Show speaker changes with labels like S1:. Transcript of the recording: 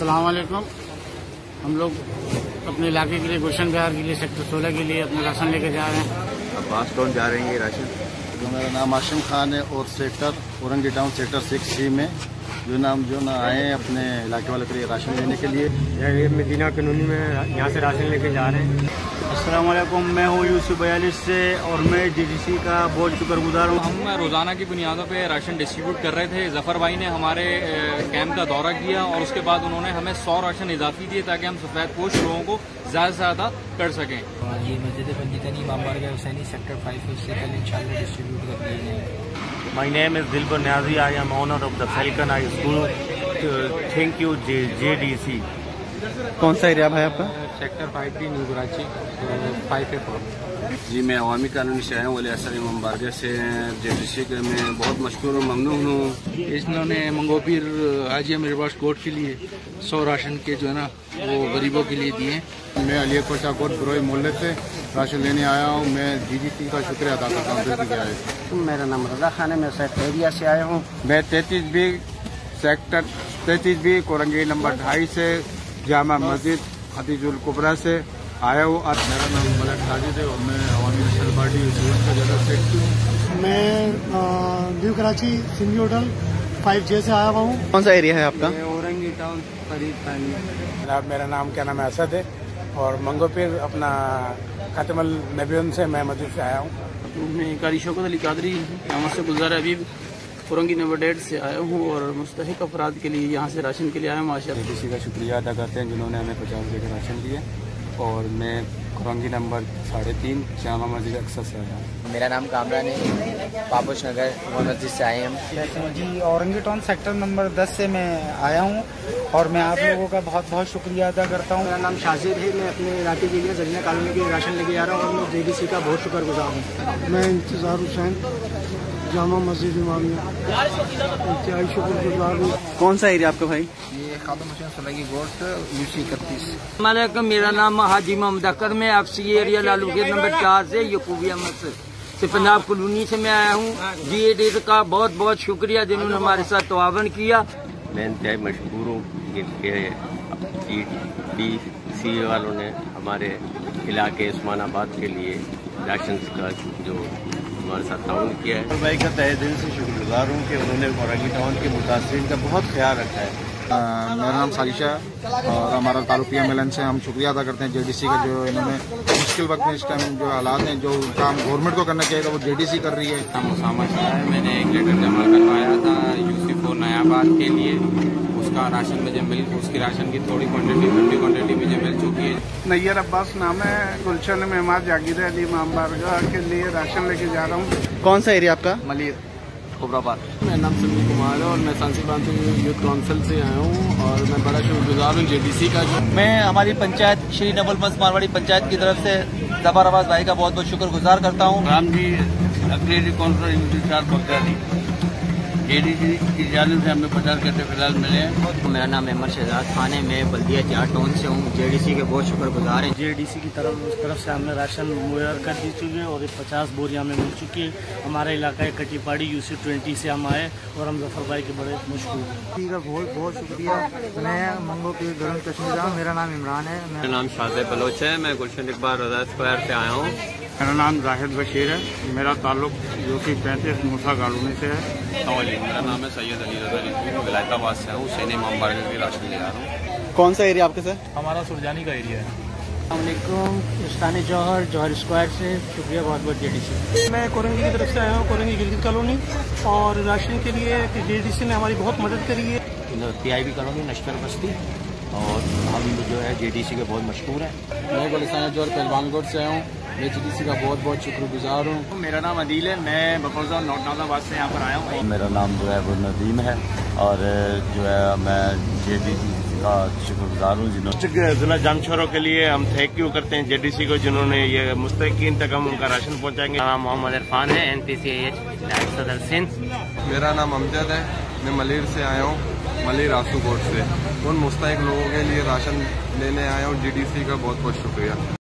S1: अस्सलाम वालेकुम। हम लोग अपने इलाके के लिए गुलशन बिहार के लिए सेक्टर 16 के लिए अपना राशन लेके जा रहे हैं।
S2: अब्बास टाउन जा रहे हैं ये राशन।
S3: जो मेरा नाम आशिम खान है और sector Orangi town sector 6C में जो ना आए हैं अपने इलाके वाले के लिए राशन लेने के लिए।
S4: ये मदीना कानूनी में यहाँ से राशन लेके जा रहे हैं।
S1: अस्सलाम वालेकुम, मैं हूँ यूसुफ 42 से और मैं DDC का बहुत शुक्रगुजार हूँ।
S5: हम रोज़ाना की बुनियादों पे राशन डिस्ट्रीब्यूट कर रहे थे। जफ़र भाई ने हमारे कैंप का दौरा किया और उसके बाद उन्होंने हमें 100 राशन इजाफी दिए ताकि हम सफ़ेद पोश लोगों को ज़्यादा से ज़्यादा कर सकें।
S6: ये मस्जिद बंदी इमाम बारगाह हुसैनी सेक्टर 5 से कल इंशाल्लाह डिस्ट्रीब्यूट कर दिए जाएंगे।
S4: My name is Dilbar Niazi. I am owner of the Falcon High School. Thank you JDC.
S2: कौन सा एरिया है आपका?
S5: Sector 5D new Karachi 5A4।
S2: जी, मैं अवामी कानूनी से आया हूँ वली असर इमाम बारगाह से। JDC के मैं बहुत मशहूर और ममनून हूँ।
S7: इन्होंने मंगोपीर हाजी अमीर अब्बास कोर्ट के लिए 100 राशन के जो है ना वो गरीबों के लिए दिए।
S3: मैं अली कोशा कोट बुरोई मोहल्ले से राशन लेने आया हूँ। मैं DDC का शुक्रिया अदा करता हूँ दिल से आए।
S1: मेरा नाम रजा खान है, मैं सेक्टर एरिया से आया हूँ।
S8: मैं 33B sector 33B Korangi number 2.5 से जामा मस्जिद खदीजुल कुबरा से आया हूँ।
S3: मेरा नाम मलक साजिद है और मैं अवामी नेशनल पार्टी का जनरल सेक्रेटरी हूँ।
S9: मैं new Karachi Sindhi hotel 5J से आया हुआ हूँ।
S2: कौन सा एरिया है आपका?
S1: औरंगी टाउन फरीद।
S4: मेरा नाम क्या नाम है असद है और मंगोपीर अपना खातिमुल नबीन से मैं मस्जिद से आया हूँ।
S5: मैं कारी शौकत अली कादरी यहाँ से गुजार अभी औरंगी नंबर 1.5 से आया हूँ और मुस्तहिक अफराद के लिए यहाँ से राशन के लिए आया हूँ। माशाअल्लाह
S3: DDC का शुक्रिया अदा करते हैं जिन्होंने हमें 50 रुपये का राशन दिए। और मैं औरंगी नंबर 3.5 जामा मस्जिद अक्सर से आया हूँ।
S6: मेरा नाम कामरान है, पापोश नगर मस्जिद से आए हम।
S9: जी, औरंगी टाउन सेक्टर नंबर 10 से मैं आया हूँ और मैं आप लोगों का बहुत बहुत शुक्रिया अदा करता हूँ।
S1: मेरा नाम शाजिद है, मैं अपने इलाके के लिए जरीना कॉलोनी के राशन लेके जा रहा हूँ और मैं JDC का बहुत शुक्रगुजार हूँ।
S9: मैं इंतजार हुसैन जामा मस्जिद इमामिया इंतहाई शुक्रगुजार हूँ।
S2: कौन सा एरिया आपका भाई?
S6: ये खातम हुसैन सलागी गोश्त UC 31।
S10: वालेकुम, मेरा नाम हाजी मोहम्मद अकर, मैं आपसी एरिया लालू गेट नंबर 4 से यकूबिया मस्जिद से पंजाब कॉलोनी से मैं आया हूँ। JDC का बहुत बहुत शुक्रिया जिन्होंने हमारे साथ तावन किया।
S11: मैं इंतहाई मशहूर हूँ कि DDC वालों ने हमारे इलाके उस्मानाबाद के लिए राशन का जो हमारे साथ ताउन किया है।
S3: भाई का तहे दिल से शुक्रगुजार हूँ कि उन्होंने औरंगी टाउन के मुतासिरीन का बहुत ख्याल रखा है। मेरा नाम सारिशा और हमारा ताल्लुक मिलन से हम शुक्रिया अदा करते हैं JDC का जो इन्होंने मुश्किल वक्त में इस टाइम जो हालात हैं जो काम गवर्नमेंट को करना चाहिए था वो JDC कर रही है।
S5: मैंने एक लेटर जमा करवाया था UC4 नयाबाद के लिए। उसका राशन मुझे उसकी राशन की थोड़ी क्वान्टिटी मुझे मिल चुकी है।
S8: नैयर अब्बास नाम है, गुलशन में मैं जागीर अली इमाम बारगाह के लिए राशन लेके जा रहा हूँ।
S2: कौन सा एरिया आपका?
S5: मलिर खुबराबाद। मेरा नाम समीर कुमार है और मैं सांसीबाद यूथ काउंसिल से आया हूँ और मैं बड़ा शुक्रगुजार हूँ JDC का।
S6: मैं हमारी पंचायत श्री नबुल मस मारवाड़ी पंचायत की तरफ से जफर अब्बास भाई का बहुत बहुत शुक्रगुजार करता हूँ।
S7: राम जी अकेले कॉन्फ्रेंस JDC की जानिब से हमें 50 घंटे फिलहाल मिले हैं।
S6: मेरा नाम अहमद शहजाद खान है, मैं बल्दिया 4 टाउन से हूँ। JDC के बहुत शुक्रगुजार हैं।
S1: JDC की तरफ से हमने राशन मुहैया कर दी चुकी है और 50 बोरियाँ हमें मिल चुकी है। हमारा इलाका कटीपाड़ी UC 20 से हम आए और हम जफर भाई के बड़े मशहूर हैं।
S9: का बहुत बहुत शुक्रिया। मैं मंगोपीर गरम कश्मीर हूँ। मेरा नाम इमरान है।
S11: मेरा नाम शादिब बलोच है, मैं गुलशन इकबाल रजा स्क्वायर से आया हूँ।
S8: मेरा नाम जाहिद बशीर है, मेरा ताल्लुक UC 35 मूसा कॉलोनी से है।
S5: मेरा नाम है सैयद अली रजा, विलायताबाद से हूँ। हुसैन इमाम बारगाह के राशन ले आ रहा हूँ।
S2: कौन सा एरिया आपके सर?
S5: हमारा सुरजानी का एरिया है।
S1: अस्सलामुअलैकुम, इस्तानी जौहर स्क्वायर से शुक्रिया बहुत बहुत JDC।
S9: मैं कोरंगी की तरफ से आया हूँ, कोरंगी गिलगित कॉलोनी, और राशन के लिए JDC ने हमारी बहुत मदद करी है।
S6: PIB कॉलोनी नश्तर बस्ती और हम जो है JDC के बहुत मशहूर हैं।
S5: मैं गुलिस्तान जौहर पहलवानगढ़ से आया हूँ। मैं JDC का बहुत बहुत शुक्रगुजार हूँ।
S4: मेरा नाम अदील है, मैं बफौजा नौटाबाद से यहाँ पर आया हूँ।
S3: मेरा नाम जो है वो नदीम है और जो है मैं JDC का शुक्रगुजार हूँ जिन्होंने
S4: जिला जानछोरों के लिए हम थैंक यू करते हैं JDC को जिन्होंने ये मुस्तकीन तक हम उनका राशन पहुँचाएंगे।
S11: नाम मोहम्मद इरफान है, NPCH सदर सिंध।
S7: मेरा नाम अमजद है, मैं मलिर से आया हूँ, मलिर आसू कोट से। उन मुस्तहिक लोगों के लिए राशन लेने आया हूँ। JDC का बहुत बहुत शुक्रिया।